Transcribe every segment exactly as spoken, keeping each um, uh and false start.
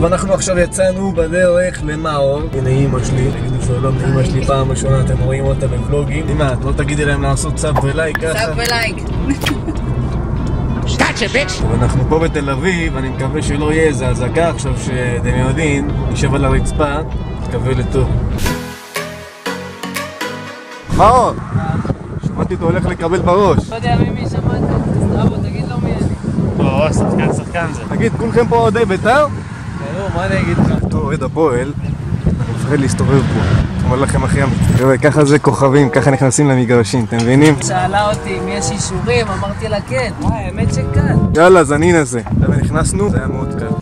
טוב, אנחנו עכשיו יצאנו בדרך למאור. הנה אמא שלי, תגידו שלום לאמא שלי פעם ראשונה, אתם רואים אותה בבלוגים. אמא, את לא תגידי להם לעשות סאב ולייק ככה? סאב ולייק. אנחנו פה בתל אביב, אני מקווה שלא יהיה איזה אזעקה עכשיו שאתם יודעים, נשב על הרצפה, תקווה לטוב. מאור! שמעתי אותו הולך לקבל בראש. לא יודע ממי שמעת, סטרבו, תגיד לו מי אני. או, שחקן, שחקן זה. תגיד, כולכם פה אוהדי בית"ר? ברור, מה אני אגיד לך? טוב, אוהד הפועל, אני מפחד להסתובב פה. אומר לכם אחי אמיתי. תראה, ככה זה כוכבים, ככה נכנסים למגרשים, אתם מבינים? שאלה אותי אם יש אישורים, אמרתי לה כן. וואי, האמת שכן. יאללה, אז אני ננסה. עכשיו נכנסנו, זה היה מאוד קל.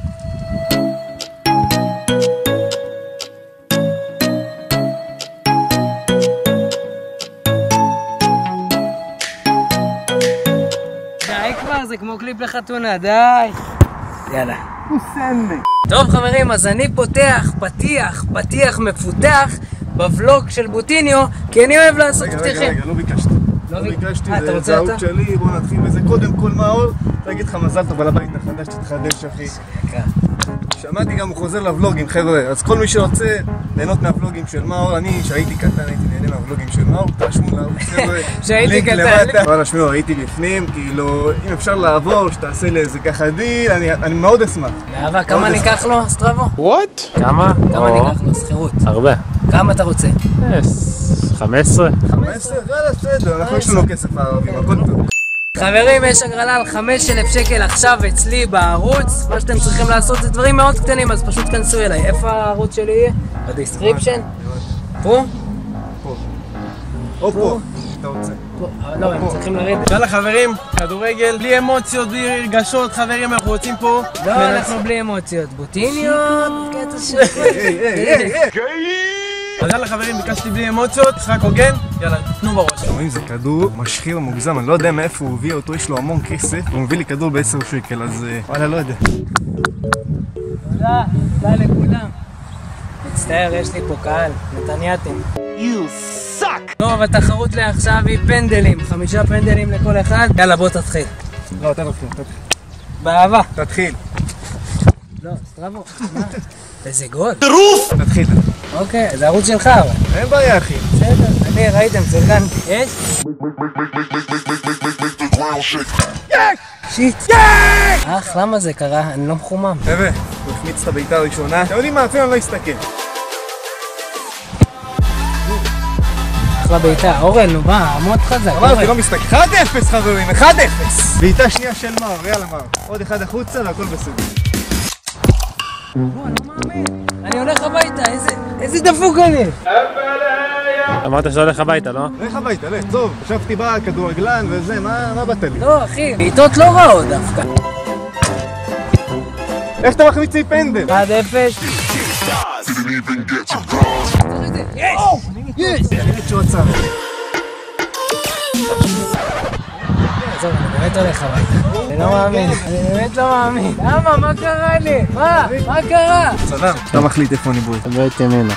די כבר, זה כמו קליפ לחתונה, די. יאללה. טוב חברים, אז אני פותח פתיח, פתיח מפותח בוולוג של בוטיניו, כי אני אוהב לעשות פתיחים. רגע, רגע, לא ביקשתי. לא ביקשתי, זה זהות שלי, בוא נתחיל בזה. קודם כל מאור, אני אגיד לך מזל טוב על הבית החדש, תתחדש אחי. שמעתי גם הוא חוזר לוולוגים חבר'ה, אז כל מי שרוצה ליהנות מהוולוגים של מאור, אני שהייתי קטן הייתי נהנה מהוולוגים של מאור, תרשמו לערוץ חבר'ה, שהייתי לינק קטן. למטה. אבל השמיעו, הייתי בפנים, כאילו אם אפשר לעבור, שתעשה לי איזה ככה דיל, אני מאוד אשמח. באהבה, כמה ניקח לו, סטרבו? וואט? כמה? כמה ניקח לו, שכירות? הרבה. כמה אתה רוצה? חמש עשרה. חמש עשרה? יאללה, בסדר, אנחנו יש לנו כסף הערבים, הכל טוב. חברים, יש הגרלה על חמשת אלפים שקל עכשיו אצלי בערוץ. מה שאתם צריכים לעשות זה דברים מאוד קטנים, אז פשוט כנסו אליי. איפה הערוץ שלי יהיה? בדיסקריפשן? פה? פה. או פה, אתה רוצה. פה. לא, הם צריכים לרדת. יאללה חברים, כדורגל, בלי אמוציות, בלי רגשות, חברים, אנחנו רוצים פה. לא, אנחנו בלי אמוציות. בוטיניות, קטע של... היי, היי, היי, אז יאללה חברים, ביקשתי בלי אמוציות, משחק הוגן, יאללה, תנו בראש. רואים, זה כדור משחיר מוגזם, אני לא יודע מאיפה הוא הביא אותו, יש לו המון כסף, הוא מביא לי כדור בעשר שקל, אז וואלה, לא יודע. תודה, תודה לכולם. מצטער, יש לי פה קהל, נתנייתם. You suck! טוב, התחרות לעכשיו היא פנדלים, חמישה פנדלים לכל אחד. יאללה, בוא תתחיל. לא, אתה תתחיל, תתחיל. באהבה. תתחיל. לא, סטרבו, מה? איזה גול. טירוף! תתחיל. אוקיי, זה ערוץ שלך אבל. אין בעיה אחי. בסדר, אני ראיתם, פרגנתי. יש? שיט. אך, למה זה קרה? אני לא מחומם. חבר'ה, הוא החמיץ את הביתה הראשונה. אתם יודעים מה? אפילו אני לא אסתכל. אחלה ביתה. אורן, נו מה, עמוד חזק. אמרתי, לא מסתכל. אחד אפס חברים, אחד אפס! בעיטה שנייה של מאור, יאללה מאור. עוד אחד החוצה והכל בסדר. אני לא מאמין. אני הולך הביתה, איזה דפוק אני. אמרת שאתה הולך הביתה, לא? לך הביתה, לך, טוב. חשבתי בא כדורגלן וזה, מה באת לי? לא, אחי, בעיטות לא רעות דווקא. איך אתה מחמיץ לי פנדל? אחד אפס. יש! יש! אני נראית שהוא עצר. עזוב, אני באמת הולך הביתה. אני לא מאמין. אני באמת לא מאמין. למה? מה קרה לי? מה? מה קרה? סלם. אתה מחליט איפה אני בועט. אתה בועט ימינה.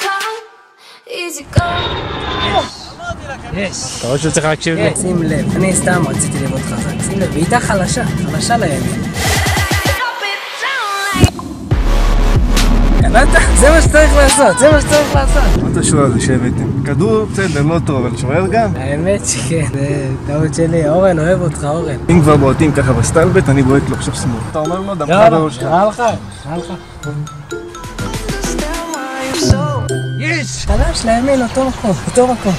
יש. אתה רואה שהוא צריך להקשיב לי? שים לב, אני סתם רציתי לבעוט חזק. שים לב, בעיטה חלשה, חלשה לימין. קלטת? זה מה שצריך לעשות, זה מה שצריך לעשות. מה זה השוער הזה שהבאתם? כדור בסדר, לא טוב, אבל שוער גם? האמת שכן, זה טעות שלי. אורן, אוהב אותך, אורן. אם כבר בועטים ככה בסטלבט, אני בועט לו עכשיו שמאל. אתה אומר לו, דמך בראש שלך. נראה לך, נראה לך. יש! חלש לימין, אותו מקום, אותו מקום.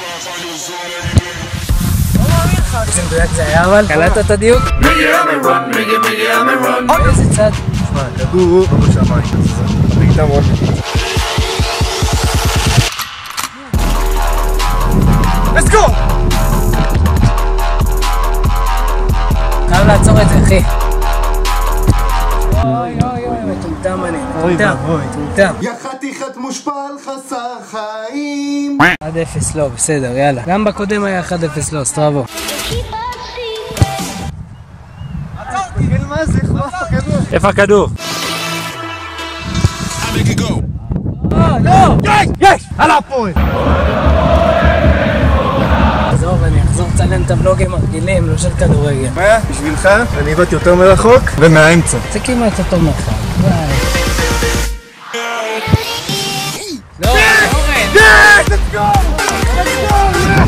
איזה מדויק זה היה אבל? קלטת את הדיוק? איזה צד? תשמע, הכדור לא בשמיים, אז בעיטה מאוד נקודה. Let's go! חייב לעצור את זה, אחי. אוי אוי אוי, מטומטם אני, מטומטם, מטומטם. יא חתיכת מושפל חסר חיים. אחד אפס לא, בסדר, יאללה. גם בקודם היה אחד אפס לא, סטרבו. תגיד מה זה, חלף הכדור. איפה הכדור? לא! יש! יש! על הפועל! עזוב, אני אחזור לצלם את הבלוגים הרגילים, לא של כדורגל. מה? בשבילך אני הבאתי יותר מרחוק ומהאמצע. זה כמעט אותו מרחק. לא, אורן! Yes! Let's go! Let's go!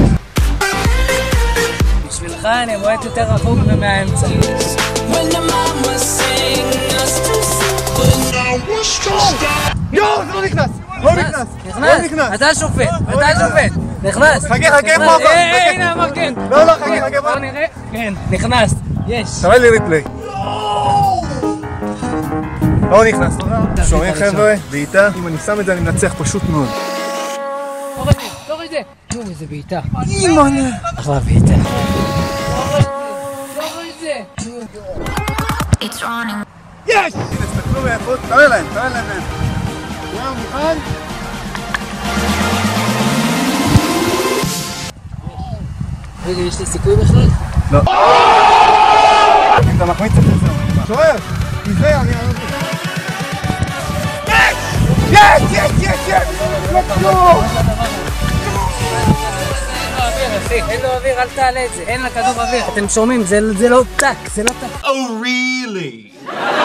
בשבילך אני בועט יותר רחוק ומהאמצע. יואו, זה לא נכנס! לא נכנס! לא נכנס! אתה שופט, אתה שופט! נכנס! חכה, חכה, פה, פה! הנה אמר כן! לא, לא, חכה, חכה, בוא נראה. כן, נכנס! יש! תראה לי ריפליי. לא נכנס. שומעים חבר'ה? בעיטה. אם אני שם את זה אני מנצח פשוט מאוד. תוריד את זה, תוריד את זה! יואו, איזה בעיטה. אימא'לה! אחלה בעיטה. תוריד את זה! יש! הנה, תסתכלו מאיפה. תראה להם, תראה להם. יואו, מוכן? רגע, יש לי סיכוי בכלל? לא. אם אתה מחמיץ את זה, שוער! תיזהר, אני אענות לך. יש! יש! יש! יש! let's go! אין לו אוויר, אל תעלה את זה, אין לה כדור אוויר. אתם שומעים, זה לא טק, זה לא טק. Oh really?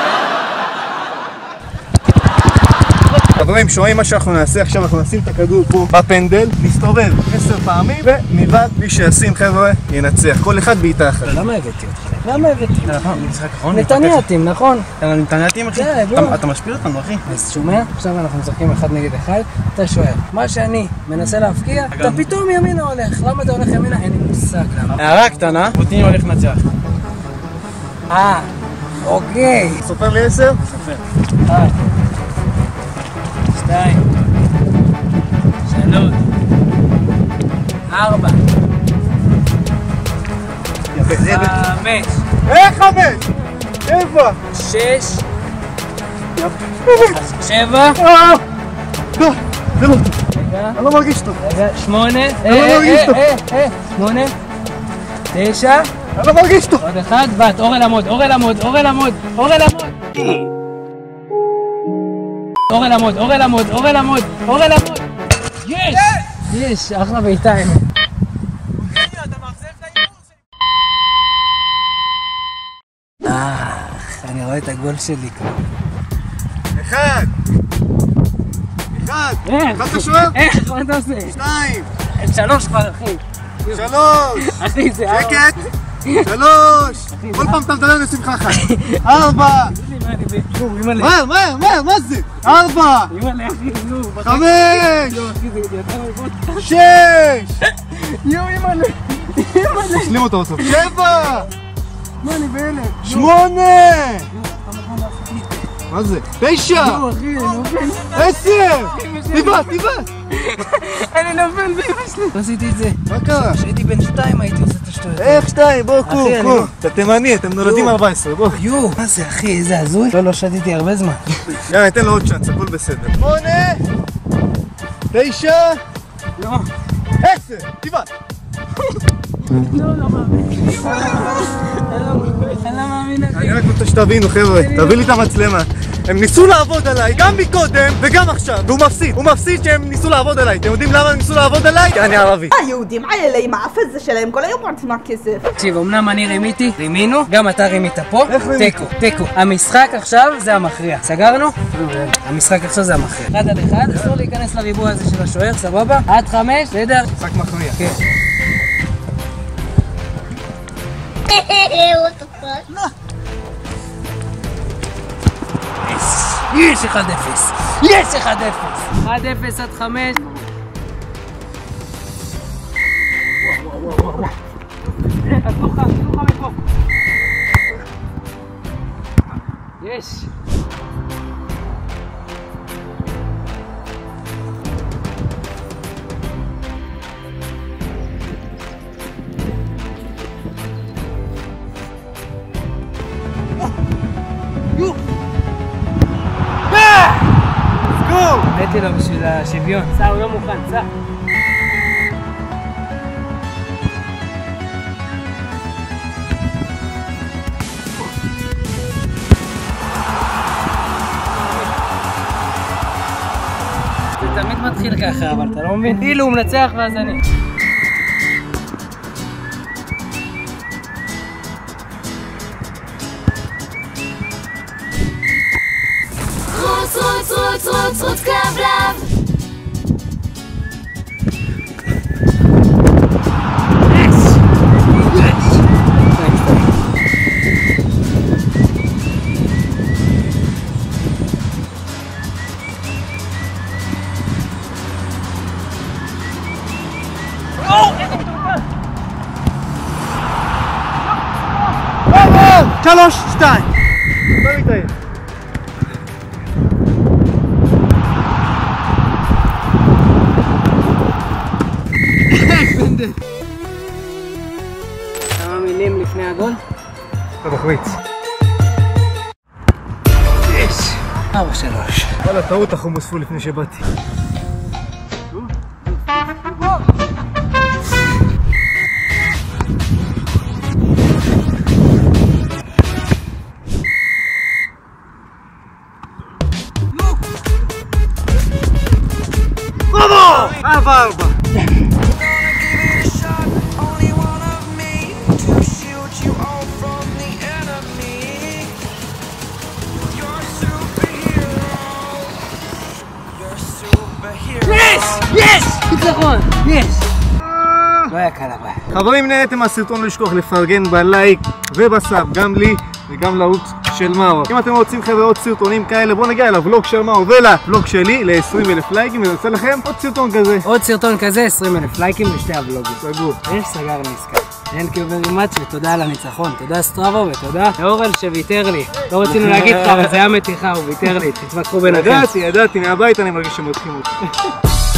חברים, שומעים מה שאנחנו נעשה עכשיו, אנחנו נשים את הכדור פה בפנדל, נסתובב עשר פעמים ומלבד מי שישים חבר'ה ינצח, כל אחד בעיטה אחת. למה הבאתי אותך? למה הבאתי אותך? נכון, משחק אחרון. נתניאתים, נכון? נתניאתים אחי, די, בוא. אתה משפיל אותנו אחי. אז שומע? עכשיו אנחנו משחקים אחד נגד אחד, אתה שואל. מה שאני מנסה להפקיע, אתה פתאום ימינה הולך. למה אתה הולך ימינה? אין לי מושג למה. הערה קטנה, רוטיני הולך לנצח. אה, אוקיי. סופר לי עשר? סופר. אחת, שתיים, שלוש, ארבע, חמש, איך חמש? שבע! שש, שבע, לא, זה לא טוב, רגע, אני לא מרגיש טוב, רגע, שמונה, לא מרגיש טוב. אה, אה, שמונה, תשע, אני לא מרגיש טוב. עוד אחד, בת, אורל עמוד, אורל עמוד, אורל עמוד, אורל עמוד. אורל עמוד, אורל עמוד, אורל עמוד, אורל עמוד. יש! יש, אחלה בעיטה. אה, אני רואה את הגול שלי כבר. אחד! אחד! איך? אחד השוער? איך? מה אתה עושה? שתיים! שלוש כבר, אחי. שלוש! אחי, זה ארבע. שקט! שלוש! כל פעם אתה מדבר נשים לך אחת. ארבע! מהר, מהר, מהר, מה זה? ארבע! חמש! שש! יואו, אימא'לה! אימא'לה! תשלים אותו בסוף. שבע! מה, אני בהלם? שמונה! מה זה? תשע! יואו, אחי, אני נופל. עשר! תיבט, תיבט! אני נופל באמא שלי. לא עשיתי את זה. מה קרה? כשהייתי בן שתיים הייתי עושה את השטויות. איך שתיים? בוא, קום, אחי, אני קום. לא- אתה תימני, אתם נולדים ארבע עשרה, בוא. יואו, מה זה, אחי, איזה הזוי? לא, לא שתיתי הרבה זמן. יאללה, ניתן לו עוד צ'אנס, הכל בסדר. שמונה! תשע! לא. עשר! תיבט! לא, לא מאמין. אני לא מאמין, אחי. אני רק רוצה שתבינו חבר'ה, תביא לי את המצלמה. הם ניסו לעבוד עליי, גם מקודם וגם עכשיו, והוא מפסיד. הוא מפסיד שהם ניסו לעבוד עליי. אתם יודעים למה הם ניסו לעבוד עליי? כי אני ערבי. היהודים האלה עם האף הזה שלהם כל היום רוצים מהכסף. תקשיב, אמנם אני רימיתי, רימינו, גם אתה רימית פה. איך רימית? תיקו, תיקו. המשחק עכשיו זה המכריע. סגרנו? המשחק עכשיו זה המכריע. אחד על אחד, אסור להיכנס לריבוע הזה של השוער, סבבה? עד חמש, בסדר? משחק מכריע. כן. יש אחד אפס! יש אחד אפס! אחד אפס עד חמש. יש! הבאתי לו בשביל השוויון. סע, הוא לא מוכן, סע. זה תמיד מתחיל ככה, אבל אתה לא מבין? כאילו הוא מנצח ואז אני. רוץ, רוץ, רוץ, רוץ כלבלב. שלוש, שתיים. לא מתאם. כמה מילים לפני הגול? אתה מחמיץ. יש! ארבע שלוש. וואלה, טעות החומוס פול לפני שבאתי. ארבע ארבע. יס! יס! ניצחון! יס! לא היה קל הבא. חברים, נהנתם מהסרטון, לא לשכוח לפרגן בלייק ובסאב, גם לי וגם לערוץ של מאור. אם אתם רוצים חבר'ה עוד סרטונים כאלה, בואו נגיע לוולוג של מאור ולוולוג שלי ל-עשרים אלף לייקים, ונעשה לכם עוד סרטון כזה. עוד סרטון כזה, עשרים אלף לייקים לשתי הוולוגים. סגור. יש סגרנו עסקה. Thank you very much, ותודה על הניצחון. תודה סטראבו ותודה לאורל שוויתר לי. לא רצינו להגיד לך, אבל זה היה מתיחה, הוא ויתר לי. תתווכחו ביניכם. ידעתי, ידעתי, מהבית אני מרגיש שמותחים אותי.